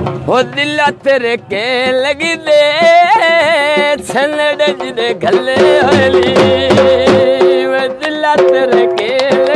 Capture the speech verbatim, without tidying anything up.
हो दिला तेरे के लगी दे छनड़ जिदे गले होली वो दिला तेरे के